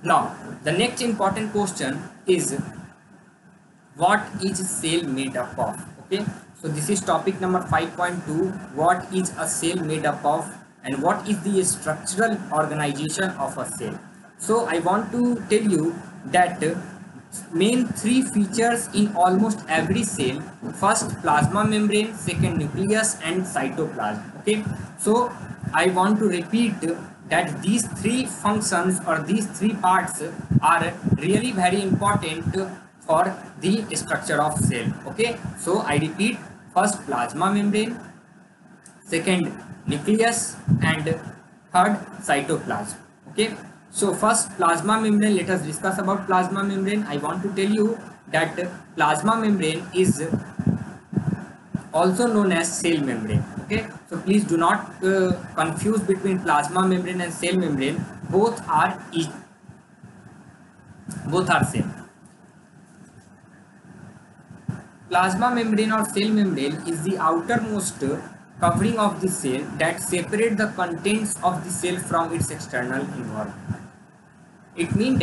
Now the next important question is, what is cell made up of? Okay, so this is topic number 5.2. What is a cell made up of, and what is the structural organization of a cell? So I want to tell you that main three features in almost every cell: first plasma membrane, second nucleus, and cytoplasm. Okay, so I want to repeat that these three functions or these three parts are really very important for the structure of cell. Okay, so I repeat: first plasma membrane, second nucleus, and third cytoplasm. Okay, so first plasma membrane, let us discuss about plasma membrane. I want to tell you that plasma membrane is also known as cell membrane. Okay, so please do not confuse between plasma membrane and cell membrane. Both are same. Plasma membrane or cell membrane is the outermost covering of the cell that separate the contents of the cell from its external environment. It means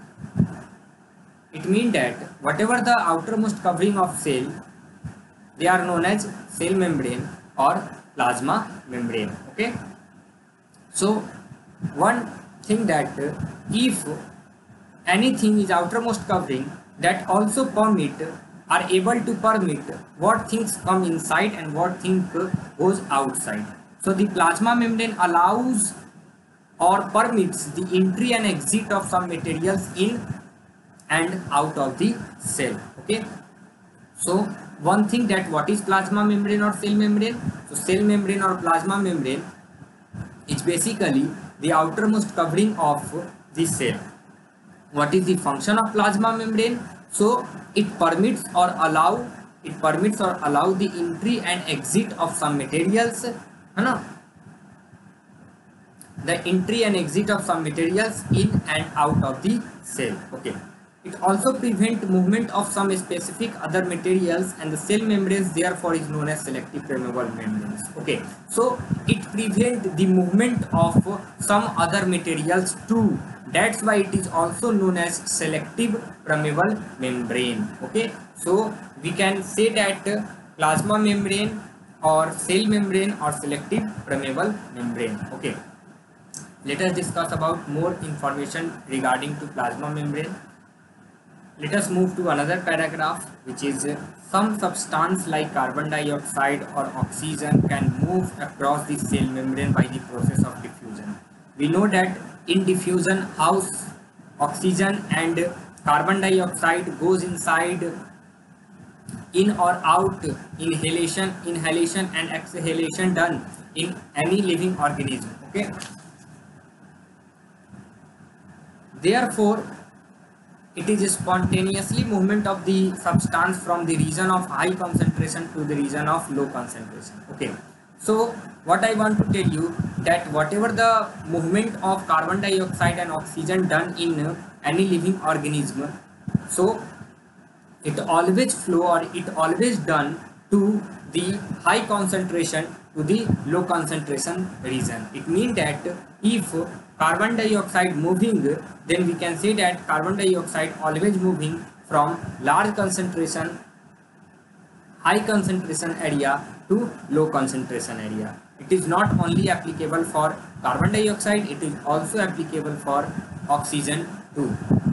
that whatever the outermost covering of cell, they are known as cell membrane or plasma membrane. Okay, so one thing that if anything is outermost covering, that also are able to permit what things come inside and what thing goes outside. So the plasma membrane allows or permits the entry and exit of some materials in and out of the cell. Okay, so one thing that what is plasma membrane or cell membrane? So cell membrane or plasma membrane is basically the outermost covering of the cell. What is the function of plasma membrane? So it permits or allow the entry and exit of some materials, the entry and exit of some materials in and out of the cell. Okay, it also prevents movement of some specific other materials, and the cell membranes therefore is known as selective permeable membranes. Okay, so it prevents the movement of some other materials too. That's why it is also known as selective permeable membrane. Okay, so we can say that plasma membrane or cell membrane or selective permeable membrane. Okay, let us discuss about more information regarding to plasma membrane. Let us move to another paragraph, which is some substance like carbon dioxide or oxygen can move across the cell membrane by the process of diffusion. We know that in diffusion, how oxygen and carbon dioxide goes inside, in or out, inhalation and exhalation done in any living organism. Okay, therefore it is spontaneously movement of the substance from the region of high concentration to the region of low concentration. Okay, so what I want to tell you that whatever the movement of carbon dioxide and oxygen done in any living organism, so it always flow or it always done to the high concentration to the low concentration region. It means that if carbon dioxide moving, then we can say that carbon dioxide always moving from large concentration, high concentration area to low concentration area. It is not only applicable for carbon dioxide, it is also applicable for oxygen too.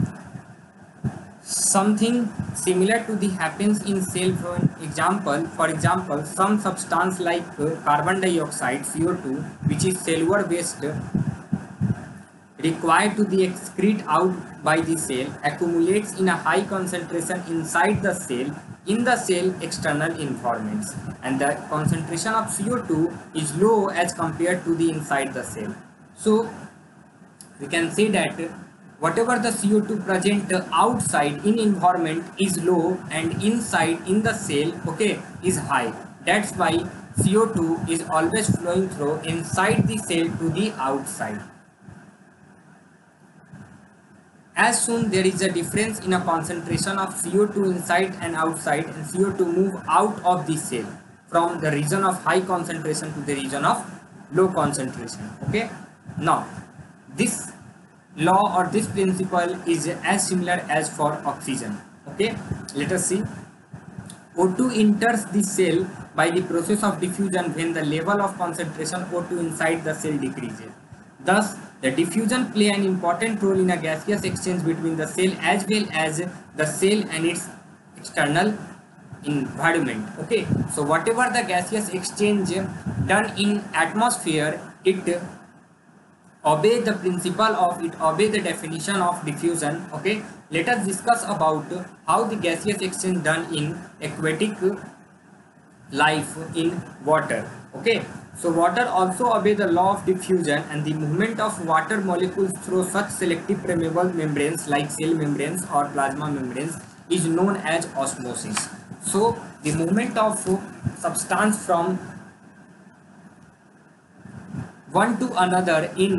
Something similar to the happens in cell. For example, some substance like carbon dioxide, CO2, which is cellular waste required to be excreted out by the cell, accumulates in a high concentration inside the cell in the cell external environments, and the concentration of CO2 is low as compared to the inside the cell. So we can say that whatever the CO2 present outside in environment is low, and inside in the cell, okay, is high. That's why CO2 is always flowing through inside the cell to the outside. As soon there is a difference in a concentration of CO2 inside and outside, and CO2 move out of the cell from the region of high concentration to the region of low concentration. Okay, now this law or this principle is as similar as for oxygen. Okay, let us see. O2 enters the cell by the process of diffusion when the level of concentration O2 inside the cell decreases. Thus, the diffusion play an important role in a gaseous exchange between the cell as well as the cell and its external environment. Okay, so whatever the gaseous exchange done in atmosphere, it obey the principle of it, obey the definition of diffusion. Okay, let us discuss about how the gaseous exchange done in aquatic life in water. Okay, so water also obey the law of diffusion, and the movement of water molecules through such selective permeable membranes like cell membranes or plasma membranes is known as osmosis. So the movement of substance from one to another in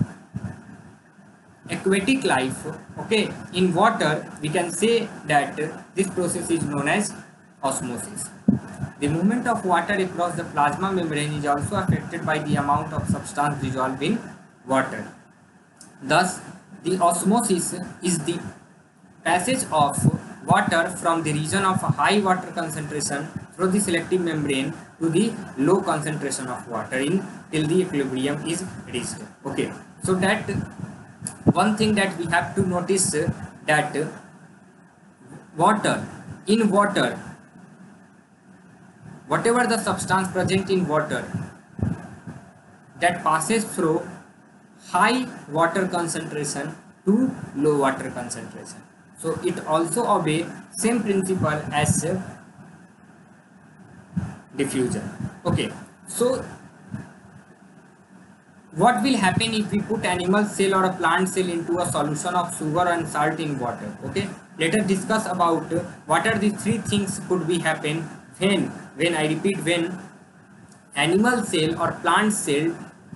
aquatic life, okay, in water, we can say that this process is known as osmosis. The movement of water across the plasma membrane is also affected by the amount of substance dissolved in water. Thus, the osmosis is the passage of water from the region of high water concentration through the selective membrane to the low concentration of water in till the equilibrium is reached. Okay, so that one thing that we have to notice that water, in water, whatever the substance present in water that passes through high water concentration to low water concentration, so it also obey same principle as diffusion. Okay, so what will happen if we put animal cell or a plant cell into a solution of sugar and salt in water? Okay, let us discuss about what are the three things could be happen when I repeat, when animal cell or plant cell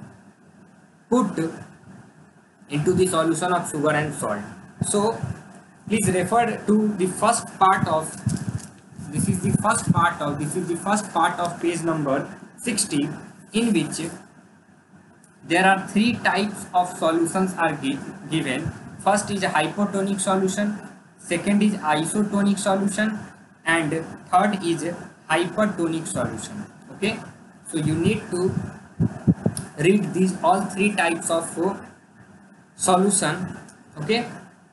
put into the solution of sugar and salt. So please refer to the first part of this is the first part of page number 60, in which there are three types of solutions are given. First is a hypotonic solution, second is isotonic solution, and third is hypertonic solution. Okay, so you need to read these all three types of solution. Okay,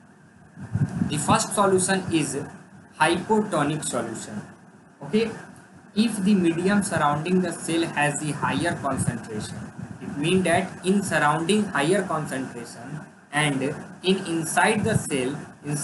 the first solution is hypotonic solution. Okay, if the medium surrounding the cell has the higher concentration, it means that in surrounding higher concentration and in inside the cell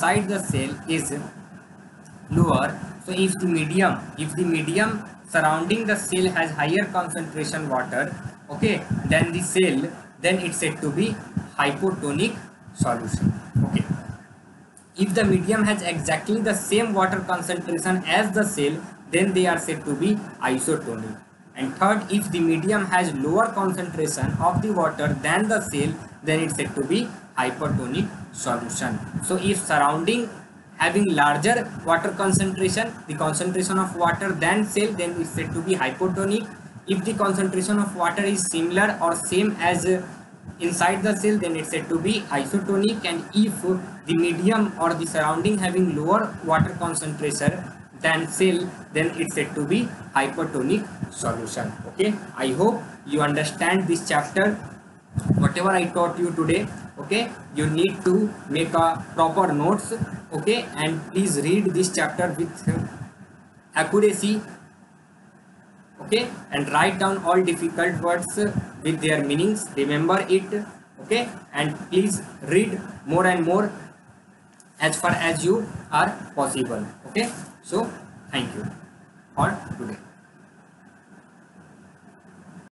is lower. So if the medium surrounding the cell has higher concentration water, okay, then the cell, then it's said to be hypotonic solution. Okay, if the medium has exactly the same water concentration as the cell, then they are said to be isotonic. And third, if the medium has lower concentration of the water than the cell, then it's said to be hypertonic solution. So if surrounding having larger water concentration, the concentration of water than cell, then it's said to be hypotonic. If the concentration of water is similar or same as inside the cell, then it's said to be isotonic. And if the medium or the surrounding having lower water concentration than cell, then it's said to be hypertonic solution. Okay, I hope you understand this chapter, whatever I taught you today. Okay, you need to make a proper notes. Okay, and please read this chapter with accuracy. Okay, and write down all difficult words with their meanings, remember it. Okay, and please read more and more as far as you are possible. Okay, so thank you for today.